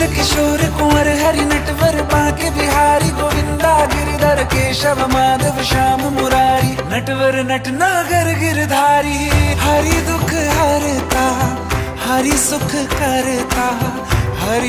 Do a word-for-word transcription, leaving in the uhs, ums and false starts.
किशोर कुंवर हरि नटवर बांके बिहारी गोविंदा गिरधर केशव माधव श्याम मुरारी नटवर नटनागर गिरधारी। हरि दुख हरता हरि सुख करता हरि